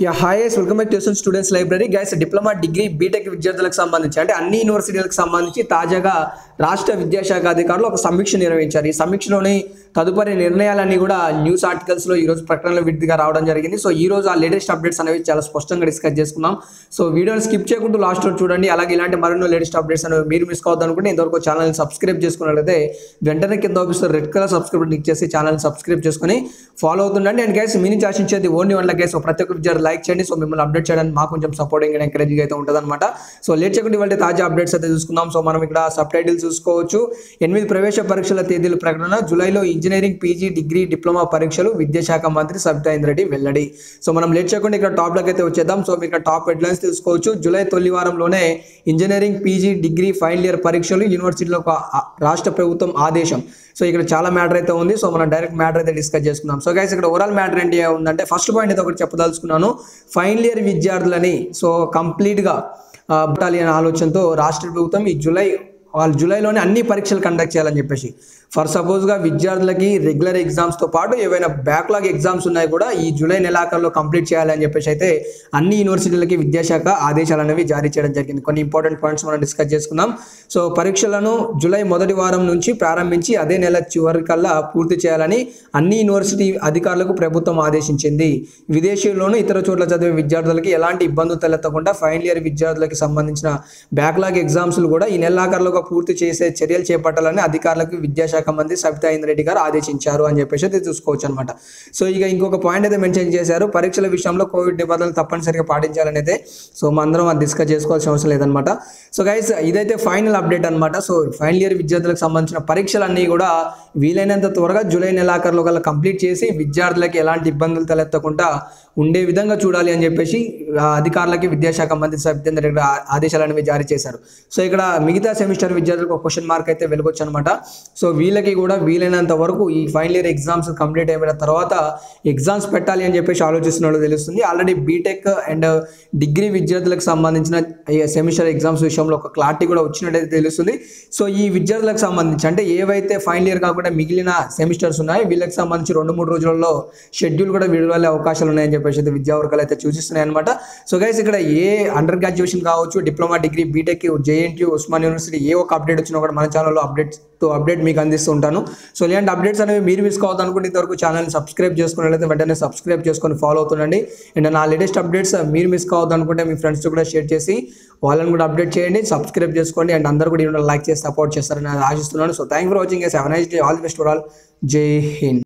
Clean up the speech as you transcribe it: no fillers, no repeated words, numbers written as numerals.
Hi welcome back to students library guys. Diploma degree BTech విద్యార్థులకు సంబంధించి అంటే అన్ని యూనివర్సిటీలకు సంబంధించి తాజాగా రాష్ట్ర విద్యాశాఖ అధికారులు ఒక సమీక్ష నిర్వహించారు. ఈ సమీక్షలోని తదుపరి నిర్ణయాలన్నీ కూడా న్యూస్ ఆర్టికల్స్లో ఈరోజు ప్రకటనలో విడిగా రావడం జరిగింది. సో ఈ రోజు ఆ లేటెస్ట్ అప్డేట్స్ అనేవి చాలా స్పష్టంగా డిస్కస్ చేసుకున్నాం. సో వీడియోని స్కిప్ చేయకుండా లాస్ట్ రోజు చూడండి. అలాగే ఇలాంటి మరెన్నో లేటెస్ట్ అప్డేట్స్ అనేవి మీరు మిస్ కావద్దు అనుకుంటే ఇంతవరకు ఛానల్ని సబ్స్క్రైబ్ చేసుకున్నట్లయితే వెంటనే కింద officer red colour subscribe click చేసి ఛానల్ని సబ్స్క్రైబ్ చేసుకుని ఫాలో అవుతుండండి. అండ్ గైస్ మీ నుంచి ఆశించేది ఓన్లీ వన్ గైస్, ప్రతి ఒక్క విద్యార్థి లైక్ చేయండి. సో మిమ్మల్ని అప్డేట్ చేయడానికి మాకు కొంచెం సపోర్టింగ్ అండ్ ఎంకరేజింగ్ అయితే ఉంటుంది అనమాట. సో లేట్ చేయకుండా ఇవాళ తాజా అప్డేట్స్ అయితే చూసుకుందాం. సో మనం ఇక్కడ సబ్ టైటిల్ చూసుకోవచ్చు. 8 ప్రవేశ పరీక్షల తేదీల ప్రకటన. జూలైలో ఇంజనీరింగ్, పీజీ, డిగ్రీ, డిప్లొమా పరీక్షలు విద్యాశాఖ మంత్రి సబితా ఇంద్రారెడ్డి వెల్లడి. సో మనం లేట్ చేయకుండా ఇక్కడ టాప్ లోకి అయితే వచ్చేద్దాం. సో మీరు ఇక్కడ టాప్ హెడ్లైన్స్ తెలుసుకోవచ్చు. జూలై తొలి వారంలోనే engineering, PG, degree final year పరీక్షలు యూనివర్సిటీలో రాష్ట్ర ప్రభుత్వం ఆదేశం. సో ఇక్కడ చాలా మ్యాటర్ అయితే ఉంది. సో మనం డైరెక్ట్ మ్యాటర్ అయితే డిస్కస్ చేసుకుందాం. సో గైస్ ఇక్కడ ఓవరాల్ మ్యాటర్ ఏంటి ఉందంటే ఫస్ట్ పాయింట్ అయితే ఒకటి చెప్పదలుచుకున్నాను. ఫైనల్ ఇయర్ విద్యార్థులని సో కంప్లీట్గా పెట్టాలి అనే ఆలోచనతో రాష్ట్ర ప్రభుత్వం ఈ జూలైలోనే అన్ని పరీక్షలు కండక్ట్ చేయాలని చెప్పేసి, ఫర్ సపోజ్గా విద్యార్థులకి రెగ్యులర్ ఎగ్జామ్స్తో పాటు ఏవైనా బ్యాక్లాగ్ ఎగ్జామ్స్ ఉన్నాయి కూడా ఈ జూలై నెలాఖరులో కంప్లీట్ చేయాలని చెప్పేసి అయితే అన్ని యూనివర్సిటీలకి విద్యాశాఖ ఆదేశాలు అనేవి జారీ చేయడం జరిగింది. కొన్ని ఇంపార్టెంట్ పాయింట్స్ మనం డిస్కస్ చేసుకుందాం. సో పరీక్షలను జూలై మొదటి వారం నుంచి ప్రారంభించి అదే నెల చివరికల్లా పూర్తి చేయాలని అన్ని యూనివర్సిటీ అధికారులకు ప్రభుత్వం ఆదేశించింది. విదేశీయుల్లోనూ ఇతర చోట్ల చదివే విద్యార్థులకి ఎలాంటి ఇబ్బందులు తలెత్తకుండా ఫైనల్ ఇయర్ విద్యార్థులకి సంబంధించిన బ్యాక్లాగ్ ఎగ్జామ్స్లు కూడా ఈ నెలాఖరులో పూర్తి చేసే చర్యలు చేపట్టాలని అధికారులకు విద్యాశాఖ మంత్రి సబితా ఇంద్రారెడ్డి గారు ఆదేశించారు అని చెప్పేసి అయితే చూసుకోవచ్చు అనమాట. సో ఇక ఇంకొక పాయింట్ అయితే మెన్షన్ చేశారు. పరీక్షల విషయంలో కోవిడ్ నిబంధనలు తప్పనిసరిగా పాటించాలని అయితే సో అందరం అది డిస్కస్ చేసుకోవాల్సిన అవసరం లేదనమాట. సో గైస్ ఇదైతే ఫైనల్ అప్డేట్ అనమాట. సో ఫైనల్ ఇయర్ విద్యార్థులకు సంబంధించిన పరీక్షలన్నీ కూడా వీలైనంత త్వరగా జూలై నెలాఖరులో గల కంప్లీట్ చేసి విద్యార్థులకి ఎలాంటి ఇబ్బందులు తలెత్తకుండా ఉండే విధంగా చూడాలి అని చెప్పేసి అధికారులకి విద్యాశాఖ మంత్రి సబితా ఇంద్రారెడ్డి ఆదేశాలు అనేవి జారీ చేశారు. సో ఇక్కడ మిగతా సెమిస్టర్ విద్యార్థులకు ఒక క్వశ్చన్ మార్క్ అయితే వెలుగొచ్చు అనమాట. సో వీళ్ళకి కూడా వీలైనంత వరకు ఈ ఫైనల్ ఇయర్ ఎగ్జామ్స్ కంప్లీట్ అయిపోయిన తర్వాత ఎగ్జామ్స్ పెట్టాలి అని చెప్పేసి ఆలోచిస్తున్నట్టు తెలుస్తుంది. ఆల్రెడీ బీటెక్ అండ్ డిగ్రీ విద్యార్థులకు సంబంధించిన సెమిస్టర్ ఎగ్జామ్స్ విషయంలో ఒక క్లారిటీ కూడా వచ్చినట్టయితే తెలుస్తుంది. సో ఈ విద్యార్థులకు సంబంధించి అంటే ఏవైతే ఫైనల్ ఇయర్ కాకుండా మిగిలిన సెమిస్టర్స్ ఉన్నాయో వీళ్ళకి సంబంధించి 2-3 రోజులలో షెడ్యూల్ కూడా విడుదల అవకాశాలు ఉన్నాయని చెప్పేసి అయితే విద్యావర్గాలు అయితే సూచిస్తున్నాయి అనమాట. సో గైస్ ఇక్కడ ఏ అండర్ గ్రాడ్యుయేషన్ కావచ్చు, diploma, degree, BTech, JNTU, Osmania university ఏ ఒక అప్డేట్ వచ్చినా కూడా మన ఛానల్లో అప్డేట్ మీకు అందిస్తూ ఉంటాను. సో ఇలాంటి అప్డేట్స్ అనేవి మీరు మిస్ కావద్దు అనుకుంటే ఇంతవరకు ఛానల్ని సబ్స్క్రైబ్ చేసుకున్నట్లయితే వెంటనే సబ్స్క్రైబ్ చేసుకొని ఫాలో అవుతుండండి. అండ్ నా లేటెస్ట్ అప్డేట్స్ మీరు మిస్ కావద్దు అనుకుంటే మీ ఫ్రెండ్స్తో కూడా షేర్ చేసి వాళ్ళని కూడా అప్డేట్ చేయండి, సబ్స్క్రైబ్ చేసుకోండి. అండ్ అందరూ కూడా లైక్ చేసి సపోర్ట్ చేస్తారని ఆశిస్తున్నాను. So thank for watching. Have a nice day. All the best for all. Jai Hind.